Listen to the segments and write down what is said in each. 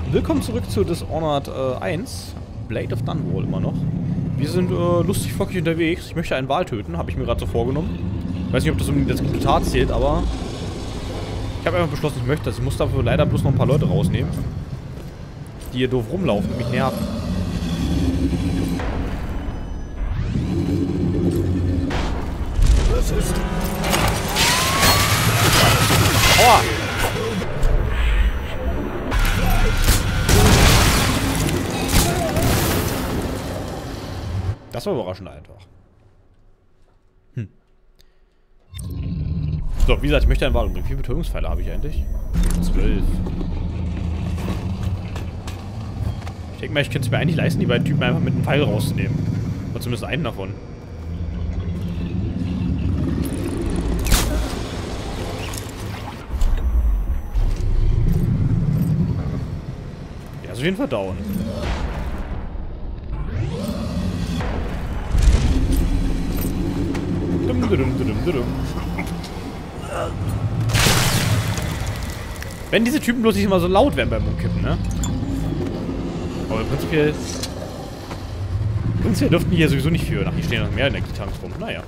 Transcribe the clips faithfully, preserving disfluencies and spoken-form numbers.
Willkommen zurück zu Dishonored äh, eins. Blade of Dunwall immer noch. Wir sind äh, lustig flockig unterwegs. Ich möchte einen Wal töten, habe ich mir gerade so vorgenommen. Ich weiß nicht, ob das unbedingt als gute Tat zählt, aber ich habe einfach beschlossen, ich möchte das. Ich muss dafür leider bloß noch ein paar Leute rausnehmen, die hier doof rumlaufen und mich nerven. Was ist? Aua! Das war überraschend einfach. Hm. So, wie gesagt, ich möchte einen Wal umbringen. Wie viele Betäubungspfeile habe ich eigentlich? Zwölf. Ich denke mal, ich könnte es mir eigentlich leisten, die beiden Typen einfach mit einem Pfeil rauszunehmen. Oder zumindest einen davon. Der ist auf jeden Fall down. Wenn diese Typen bloß nicht immer so laut werden beim Umkippen, ne? Aber prinzipiell... Prinzipiell dürften die hier sowieso nicht führen. Ach, hier stehen noch mehr Energietanks rum. Naja.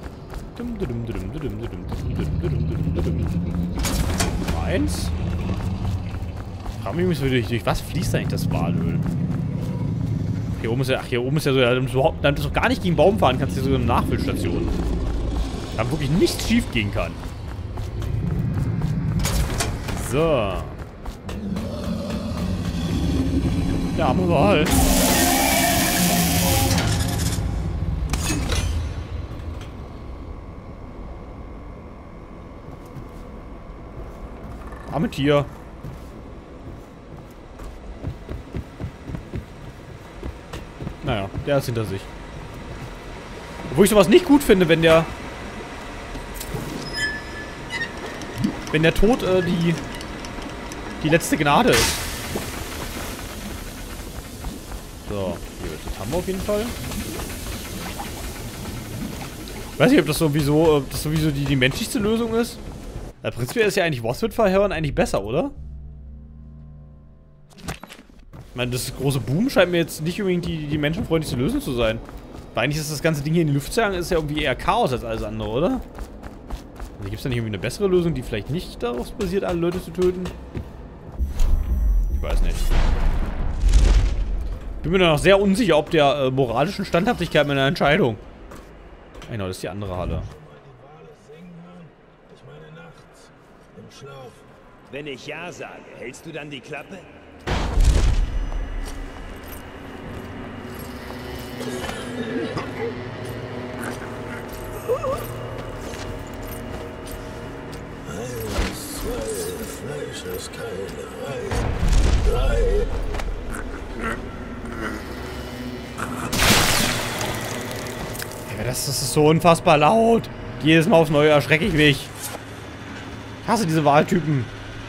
Eins. Frag mich übrigens, durch, durch was fließt eigentlich das Walöl? Hier oben ist ja... Ach, hier oben ist ja so... Damit du, damit du gar nicht gegen Baum fahren kannst, hier so eine Nachfüllstation. Da wirklich nichts schief gehen kann. So. Der arme Wal. Arme Tier. Naja, der ist hinter sich. Obwohl ich sowas nicht gut finde, wenn der... Wenn der Tod äh, die... die letzte Gnade ist. So, hier, das haben wir auf jeden Fall. Weiß nicht, ob das sowieso, ob das sowieso die, die menschlichste Lösung ist. Ja, prinzipiell ist ja eigentlich Waswith verhören eigentlich besser, oder? Ich meine, das große Boom scheint mir jetzt nicht unbedingt die, die menschenfreundlichste Lösung zu sein. Weil eigentlich ist das ganze Ding hier in die Luft zu jagen, ist ja irgendwie eher Chaos als alles andere, oder? Also gibt es da nicht irgendwie eine bessere Lösung, die vielleicht nicht darauf basiert, alle Leute zu töten? Ich weiß nicht. Bin mir noch sehr unsicher, ob der äh, moralischen Standhaftigkeit meiner Entscheidung. Genau, das ist die andere Halle. Wenn ich ja sage, hältst du dann die Klappe? Eins, zwei, Fleisch ist keine Reis. Drei. Ja, das, das ist so unfassbar laut. Jedes Mal aufs Neue erschrecke ich mich. Ich hasse diese Wahltypen.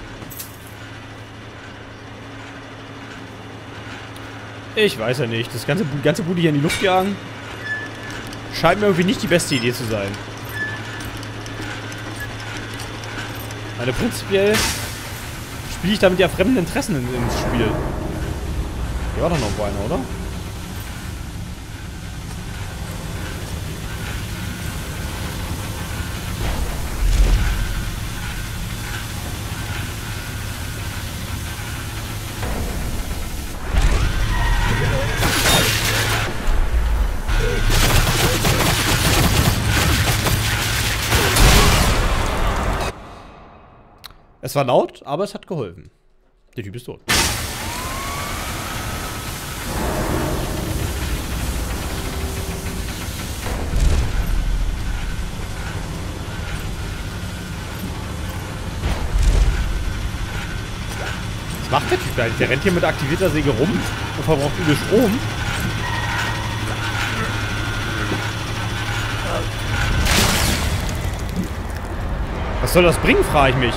Ich weiß ja nicht. Das ganze, ganze Bude hier in die Luft jagen scheint mir irgendwie nicht die beste Idee zu sein. Weil prinzipiell spiele ich damit ja fremden Interessen in, ins Spiel. Hier war doch noch einer, oder? Es war laut, aber es hat geholfen. Der Typ ist tot. Was macht der Typ da eigentlich? Der rennt hier mit aktivierter Säge rum und verbraucht übel Strom. Was soll das bringen, frage ich mich.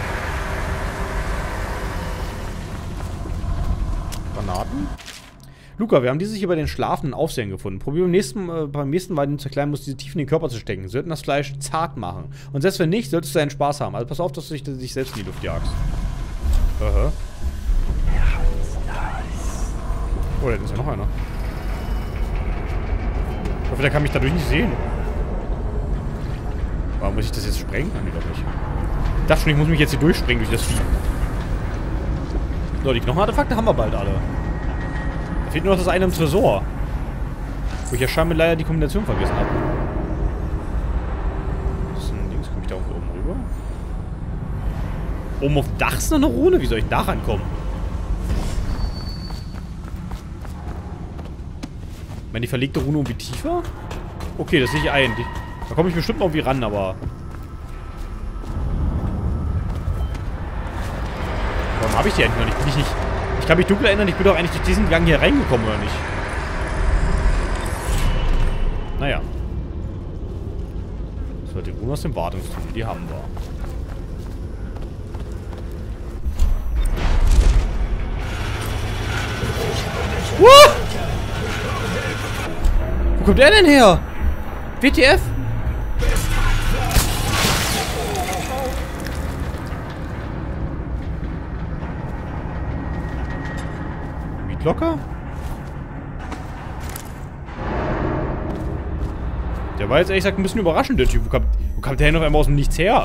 Granaten? Luca, wir haben dieses hier bei den schlafenden Aufsehern gefunden. Probier beim nächsten, äh, beim nächsten Mal den zerkleinern musst, diese tief in den Körper zu stecken. Sie sollten das Fleisch zart machen. Und selbst wenn nicht, solltest du einen Spaß haben. Also pass auf, dass du dich, dich selbst in die Luft jagst. Aha. Oh, da ist ja noch einer. Ich hoffe, der kann mich dadurch nicht sehen. Warum muss ich das jetzt sprengen? Nein, doch nicht. Ich dachte schon, ich muss mich jetzt hier durchspringen durch das Vieh. So, die Knochenartefakte haben wir bald alle. Da fehlt nur noch das eine im Tresor. Wo ich ja scheinbar leider die Kombination vergessen habe. Das ist ein Dings, komme ich da oben rüber? Oben auf dem Dach ist noch eine Rune. Wie soll ich da rankommen? Ich meine, die verlegte Rune irgendwie tiefer? Okay, das sehe ich ein. Die, da komme ich bestimmt noch irgendwie ran, aber... Warum habe ich die eigentlich noch nicht? Bin ich nicht... Ich kann mich dunkel erinnern, ich bin doch eigentlich durch diesen Gang hier reingekommen, oder nicht? Naja. So, die Rune aus dem Wartungstunnel, die haben wir. What? Wo kommt er denn her? W T F? Locker? Der war jetzt ehrlich gesagt ein bisschen überraschend, der Typ. Wo kam, wo kam der denn noch einmal aus dem Nichts her?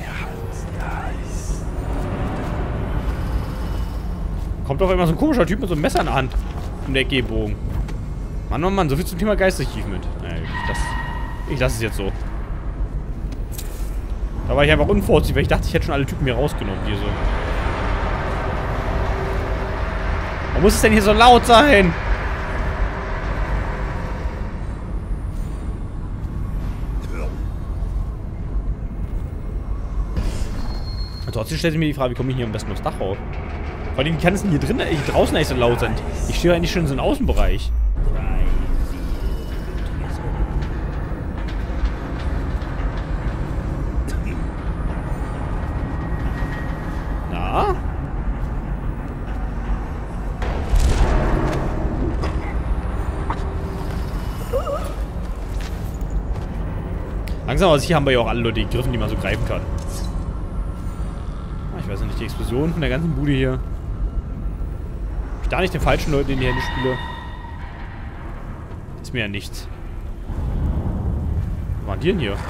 Kommt doch immer so ein komischer Typ mit so einem Messer in der Hand. Um der Ecke-Bogen. Mann, Mann, Mann, so viel zum Thema Geisterarchiv mit. Naja, ich lasse ich lass es jetzt so. Da war ich einfach unvorsichtig, weil ich dachte, ich hätte schon alle Typen hier rausgenommen, die so. Warum muss es denn hier so laut sein? Und trotzdem stellt sich mir die Frage, wie komme ich hier am besten aufs Dach rauf? Vor allem, wie kann es denn hier drin, hier draußen eigentlich so laut sein? Ich stehe eigentlich schon in so einem Außenbereich. Na? Langsam, aber hier haben wir ja auch alle Leute gegriffen, die man so greifen kann. Ich weiß ja nicht, die Explosion von der ganzen Bude hier. Ob ich da nicht den falschen Leuten in die Hände spiele? Ist mir ja nichts. Was waren die denn hier?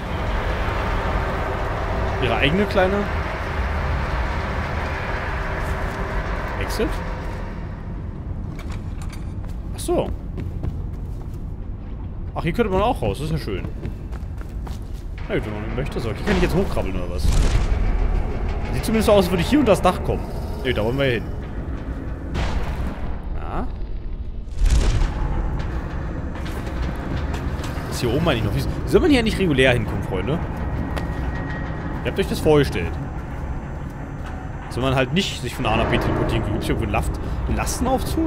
Ihre eigene kleine... Exit? Ach so. Ach, hier könnte man auch raus, das ist ja schön. Na gut, wenn man möchte, so. Hier kann ich jetzt hochkrabbeln oder was? Sieht zumindest so aus, als würde ich hier unter das Dach kommen. Ne, da wollen wir hin. Na? Ist hier oben eigentlich noch. Wie soll man hier nicht regulär hinkommen, Freunde? Ihr habt euch das vorgestellt. Soll man halt nicht sich von A nach B teleportieren. Gibt es hier irgendwo einen, Last einen Lastenaufzug?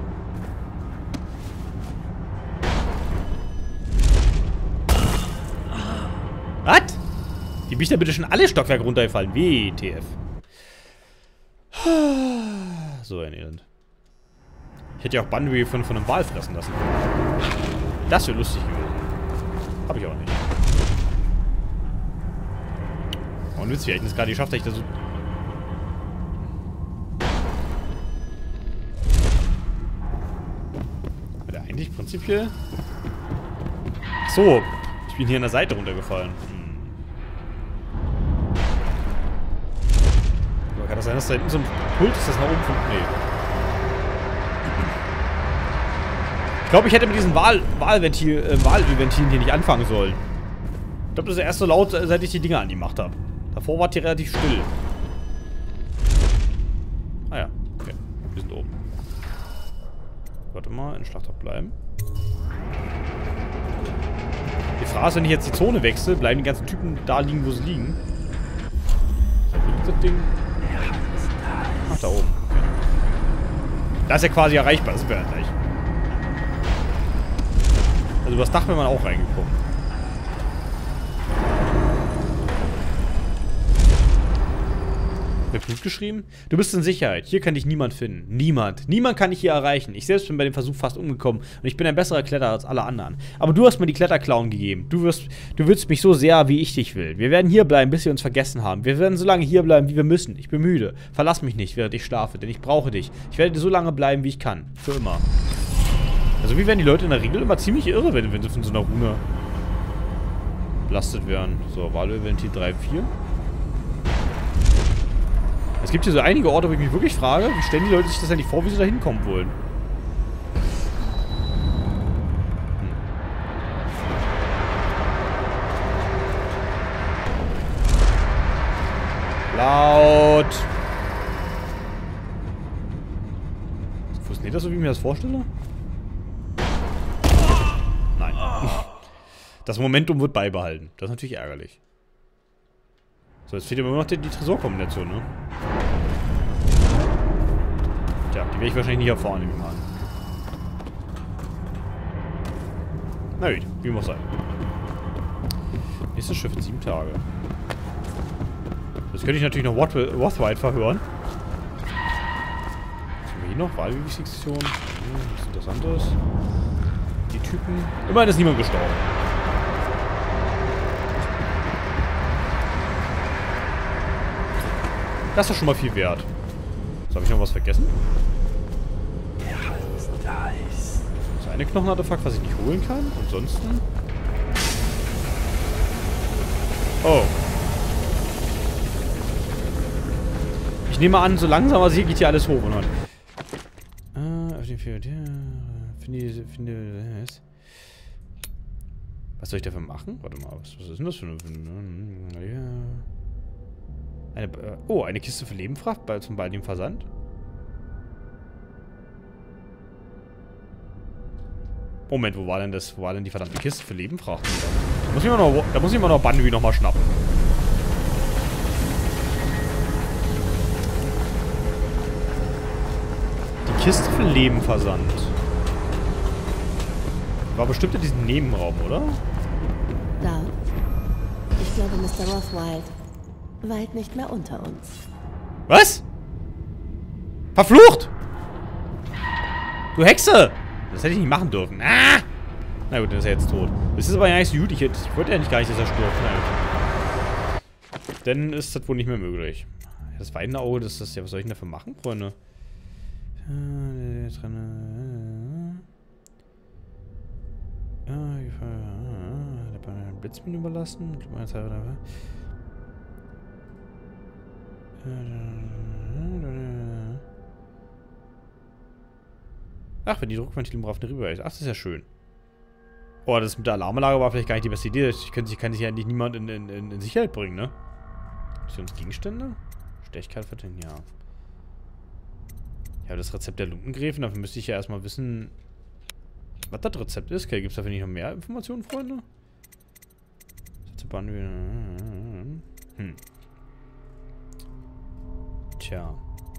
Was? Die bin ich da bitte schon alle Stockwerke runtergefallen. W T F. So ein Elend. Ich hätte ja auch Banduи von, von einem Wal fressen lassen. Das wäre lustig gewesen. Hab ich auch nicht. Und witzig, wir hätten es gerade geschafft, dass ich da so... War der eigentlich prinzipiell... Ach so. Ich bin hier an der Seite runtergefallen. Hm. Kann das sein, dass da hinten so ein Pult ist, das nach oben funkt? Nee. Ich glaube, ich hätte mit diesen Wahl Wahlventil, äh, Wahlölventilen hier nicht anfangen sollen. Ich glaube, das ist erst so laut, seit ich die Dinger angemacht habe. Davor war die relativ still. Ah ja, okay. Wir sind oben. Warte mal, in Schlachthof bleiben. Die Frage ist, wenn ich jetzt die Zone wechsle, bleiben die ganzen Typen da liegen, wo sie liegen. Das Ding. Ach, da oben. Okay. Da ist ja quasi erreichbar, das wäre ja gleich. Also über das Dach wäre man auch reingekommen. Mit Blut geschrieben? Du bist in Sicherheit. Hier kann dich niemand finden. Niemand. Niemand kann dich hier erreichen. Ich selbst bin bei dem Versuch fast umgekommen. Und ich bin ein besserer Kletterer als alle anderen. Aber du hast mir die Kletterklauen gegeben. Du wirst, du willst mich so sehr, wie ich dich will. Wir werden hier bleiben, bis wir uns vergessen haben. Wir werden so lange hier bleiben, wie wir müssen. Ich bin müde. Verlass mich nicht, während ich schlafe, denn ich brauche dich. Ich werde so lange bleiben, wie ich kann. Für immer. Also wie werden die Leute in der Regel immer ziemlich irre, wenn, wenn sie von so einer Rune belastet werden. So, Wahlventil drei, vier. Es gibt hier so einige Orte, wo ich mich wirklich frage, wie stellen die Leute sich das eigentlich vor, wie sie da hinkommen wollen. Hm. Laut. Funktioniert das so, wie ich mir das vorstelle? Nein. Das Momentum wird beibehalten. Das ist natürlich ärgerlich. So, jetzt fehlt immer noch die, die Tresorkombination, ne? Tja, die werde ich wahrscheinlich nicht erfahren, nehme ich mal an. Na gut, wie muss sein. Nächstes Schiff in sieben Tage. Das könnte ich natürlich noch Rothwide verhören. Was haben wir hier noch? Wahlübungssektion. Hm, was Interessantes. Die Typen. Immerhin ist niemand gestorben. Das ist doch schon mal viel wert. So, habe ich noch was vergessen? So, eine Knochenartefakt, was ich nicht holen kann. Ansonsten... Oh. Ich nehme an, so langsam aber hier geht hier alles hoch. Und dann. Äh, auf den Film. Finde, finde, was soll ich dafür machen? Warte mal, was, was ist denn das für eine... Ja. Eine, äh, oh, eine Kiste für Lebenfracht bei, zum baldigen Versand. Moment, wo war denn das? Wo war denn die verdammte Kiste für Lebenfracht? Da muss ich mal noch, da muss ich mal noch Banduy nochmal schnappen. Die Kiste für Lebenversand. War bestimmt in diesem Nebenraum, oder? Da. Ich glaube, Mister Rothwide weilt nicht mehr unter uns. Was? Verflucht! Du Hexe! Das hätte ich nicht machen dürfen. Ah! Na gut, dann ist er jetzt tot. Das ist aber ja nicht so gut. Ich, hätte, ich wollte ja nicht gar nicht, dass er stirbt. Na gut. Dann ist das wohl nicht mehr möglich. Das weinende Auge, das ist ja... Was soll ich denn dafür machen, Freunde? Blitzminen überlassen. Ach, wenn die Druckventile auf eine Rüber ist. Ach, das ist ja schön. Oh, das mit der Alarmanlage war vielleicht gar nicht die beste Idee. Ich kann sich, kann sich ja nicht niemand in, in, in Sicherheit bringen, ne? Gegenstände? Stechkeit verteilen, ja. Ja, das Rezept der Lumpengräfen, dafür müsste ich ja erstmal wissen, was das Rezept ist. Okay, gibt es dafür nicht noch mehr Informationen, Freunde? Hm. Tja.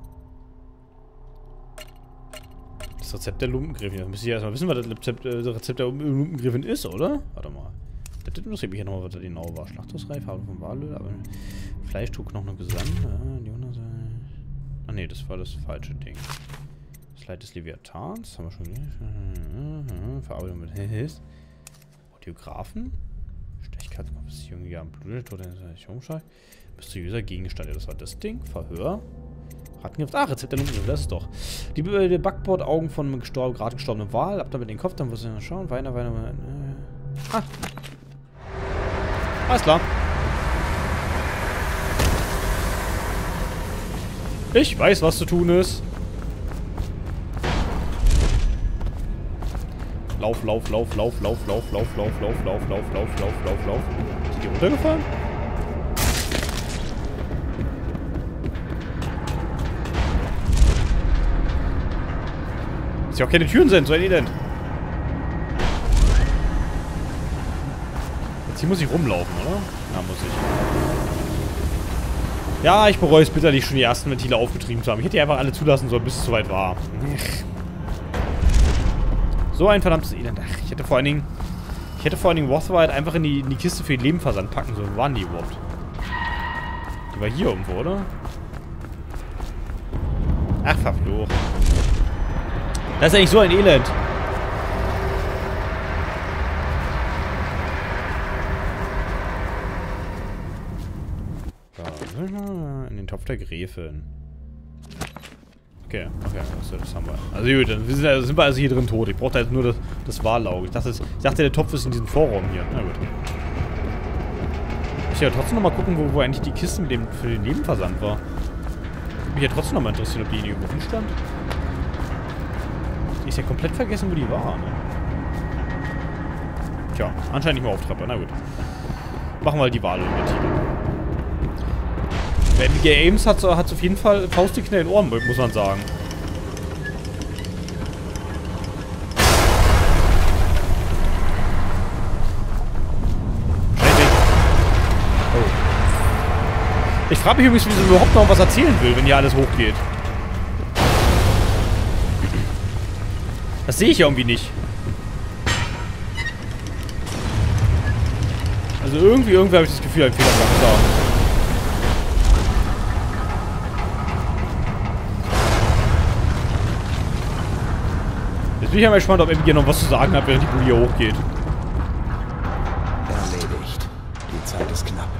Das Rezept der Lumpengräfin. Da müsste ich ja erstmal wissen, was das Rezept, äh, das Rezept der Lumpengräfin ist, oder? Warte mal. Das interessiert mich ja nochmal, was das genau war. Schlachthausreif, Farbe von Walöl, aber Fleischtuch noch eine Gesandt. Ah, ne, das war das falsche Ding. Slide des Leviathans. Haben wir schon gesehen. Verarbeitung mit Hills. Audiografen. Stechkreuzbeziehung, ja, Blut, mysteriöser Gegenstand. Ja, das war das Ding. Verhör. Rattengift. Ah, Rezept der Lumpengräfin, das ist doch. Die, die Backbordaugen von einem gestorben, gerade gestorbenen Wal. Ab damit den Kopf, dann muss ich schauen. Weiner, weiner, weiner. Äh. Ah. Alles klar. Ich weiß, was zu tun ist. Lauf, lauf, lauf, lauf, lauf, lauf, lauf, lauf, lauf, lauf, lauf, lauf, lauf, lauf, lauf. Sind die runtergefallen? Dass hier auch keine Türen sind, so ein Elend. Jetzt hier muss ich rumlaufen, oder? Ja, muss ich. Ja, ich bereue es bitterlich, schon die ersten Ventile aufgetrieben zu haben. Ich hätte die einfach alle zulassen sollen, bis es soweit war. So ein verdammtes Elend. Ach, ich hätte vor allen Dingen... Ich hätte vor allen Dingen Rothwide einfach in die, in die Kiste für den Lebenversand packen sollen. Wo waren die überhaupt? Die war hier irgendwo, oder? Ach, verflucht. Das ist eigentlich so ein Elend. In den Topf der Gräfin. Okay, okay, das, das haben wir. Also gut, dann sind, also sind wir also hier drin tot. Ich brauche da jetzt nur das, das Wahllauge. Ich dachte, ich dachte, der Topf ist in diesem Vorraum hier. Na gut. Ich will ja trotzdem nochmal gucken, wo, wo eigentlich die Kiste mit dem, für den Nebenversand war. Würde mich ja trotzdem nochmal interessieren, ob die irgendwo rumstand. Ich ist ja komplett vergessen, wo die war, ne? Tja, anscheinend nicht mehr auf Treppe. Na gut. Machen wir halt die Wahl mit Titel. Abigail Ames hat, hat auf jeden Fall Faustdick in den Ohren, muss man sagen. Oh. Ich frage mich übrigens, wie sie überhaupt noch was erzählen will, wenn hier alles hochgeht. Das sehe ich ja irgendwie nicht. Also irgendwie, irgendwie habe ich das Gefühl, ein Fehler gemacht. Da. Jetzt bin ich ja mal gespannt, ob Abigail noch was zu sagen hat, während die Bulli hier hochgeht. Erledigt. Die Zeit ist knapp.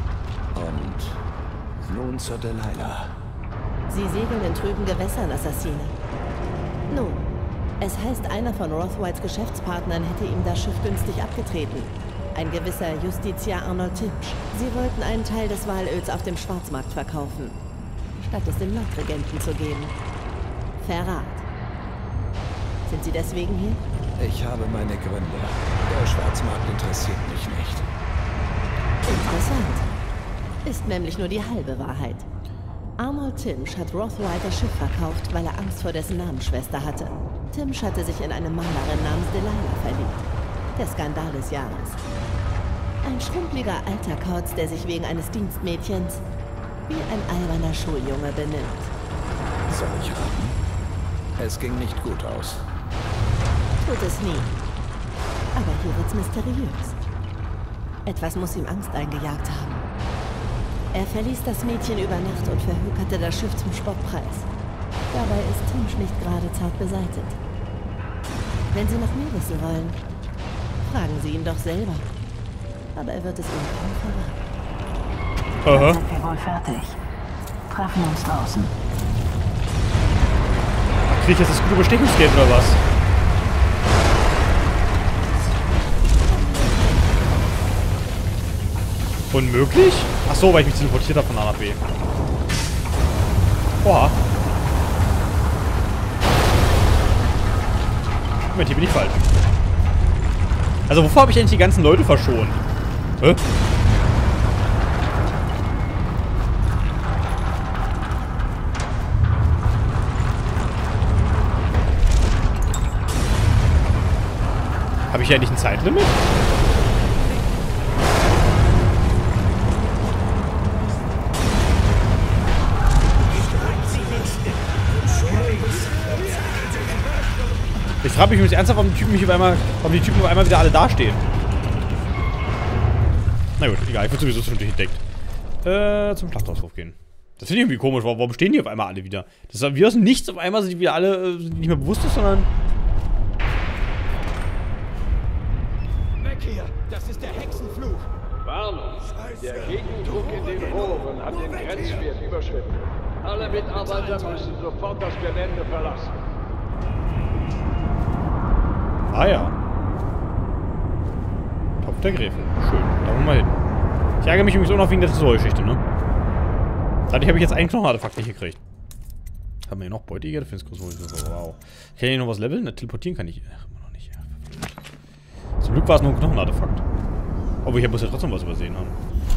Und nun zur Delilah. Sie segeln in trüben Gewässern, Assassine. Nun, es heißt, einer von Rothwhites Geschäftspartnern hätte ihm das Schiff günstig abgetreten. Ein gewisser Justiziar Arnold Timsch. Sie wollten einen Teil des Walöls auf dem Schwarzmarkt verkaufen, statt es dem Lordregenten zu geben. Verrat. Sind Sie deswegen hier? Ich habe meine Gründe. Der Schwarzmarkt interessiert mich nicht. Interessant. Ist nämlich nur die halbe Wahrheit. Arnold Timsch hat Rothwhite das Schiff verkauft, weil er Angst vor dessen Namensschwester hatte. Timsch hatte sich in eine Malerin namens Delilah verliebt. Der Skandal des Jahres. Ein schrumpeliger alter Kauz, der sich wegen eines Dienstmädchens wie ein alberner Schuljunge benimmt. Soll ich raten? Es ging nicht gut aus. Tut es nie. Aber hier wird's mysteriös. Etwas muss ihm Angst eingejagt haben. Er verließ das Mädchen über Nacht und verhökerte das Schiff zum Spottpreis. Dabei ist Timsch nicht gerade zart beseitet. Wenn Sie noch mehr wissen wollen, fragen Sie ihn doch selber. Aber er wird es Ihnen kaum verraten. Aha. Sind wir wohl fertig? Treffen uns draußen. Krieg ich jetzt das gute Bestechungsgeld oder was? Unmöglich? Ach so, weil ich mich teleportiert habe von A nach B. Oha. Moment, hier bin ich falsch. Also wovor habe ich eigentlich die ganzen Leute verschont? Hä? Habe ich ja nicht ein Zeitlimit? Ich frage mich übrigens ernsthaft, warum die Typen mich auf einmal, warum die Typen auf einmal wieder alle dastehen. Na gut, egal, ich würde sowieso schon entdeckt. Äh, zum Schlachthaushof gehen. Das finde ich irgendwie komisch, warum stehen die auf einmal alle wieder? Das ist wie aus dem Nichts, auf einmal sind die wieder alle äh, nicht mehr bewusst, sondern... Weg hier! Das ist der Hexenfluch! Warnung! Der Gegendruck in den Rohren hat den Grenzwert überschritten. Alle Mitarbeiter müssen sofort das Gelände verlassen. Ah ja. Topf der Gräfin. Schön. Da wollen wir hin. Ich ärgere mich übrigens auch noch wegen der Tresorgeschichte, ne? Dadurch habe ich jetzt einen Knochenartefakt nicht gekriegt. Haben wir hier noch Beutegär? Wow. Kann ich hier noch was leveln? Ne, teleportieren kann ich. Ach, immer noch nicht. Ja. Zum Glück war es nur ein Knochenartefakt. Aber ich muss ja trotzdem was übersehen haben.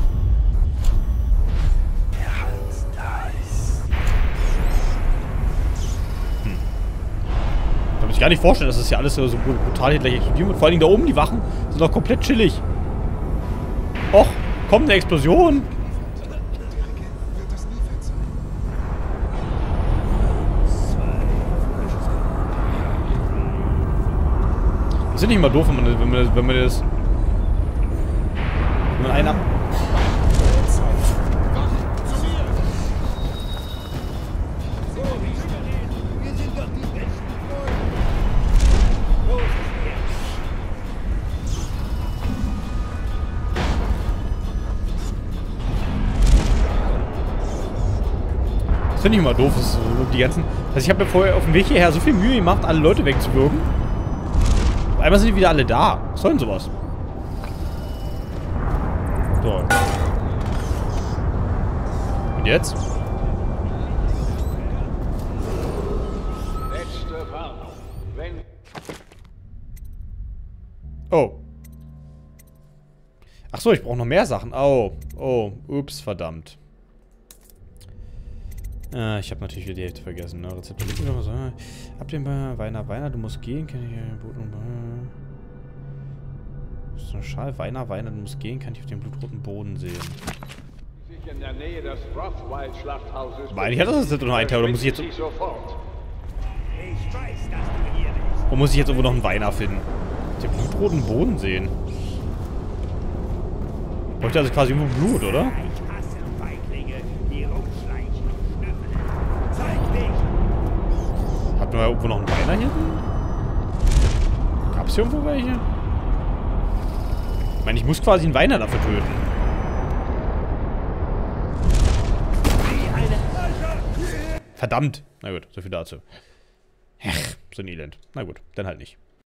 Hm. Ich kann mir gar nicht vorstellen, dass das hier alles so brutal hier gleich explodieren wird. Vor allem da oben, die Wachen sind doch komplett chillig. Och, kommt eine Explosion. Das ist nicht mal doof, wenn man, wenn man, wenn man das... Wenn man einen ab... Das finde ich immer doof. Das ist so die ganzen. Also ich habe mir vorher auf dem Weg hierher so viel Mühe gemacht, alle Leute wegzuwirken. Auf einmal sind die wieder alle da. Was soll denn sowas? So. Und jetzt? Letzte Warnung. Wenn Oh. Ach so, ich brauche noch mehr Sachen. Oh. Oh. Ups, verdammt. Äh, ich habe natürlich wieder die Hälfte vergessen, ne? Rezepte. Ab dem Weiner, Weiner, du musst gehen. Kann ich Das ist eine Schal. Weiner, Weiner, du musst gehen. Kann ich auf dem blutroten Boden sehen. sich in der Nähe des Rothwild-Schlachthauses Meine ich, hatte das jetzt noch ein Teil, oder muss ich jetzt. Sie sofort. Ich weiß, dass du hier bist. Oder muss ich jetzt irgendwo noch einen Weiner finden? Den blutroten Boden sehen. Bräuchte also quasi nur Blut, oder? Ich hasse Feiglinge, die rumschleichen und schnüffeln. Zeig dich! Hatten wir irgendwo noch einen Weiner hier? Gab's hier irgendwo welche? Ich meine, ich muss quasi einen Weiner dafür töten. Verdammt! Na gut, so viel dazu. Ech, so ein Elend. Na gut, dann halt nicht.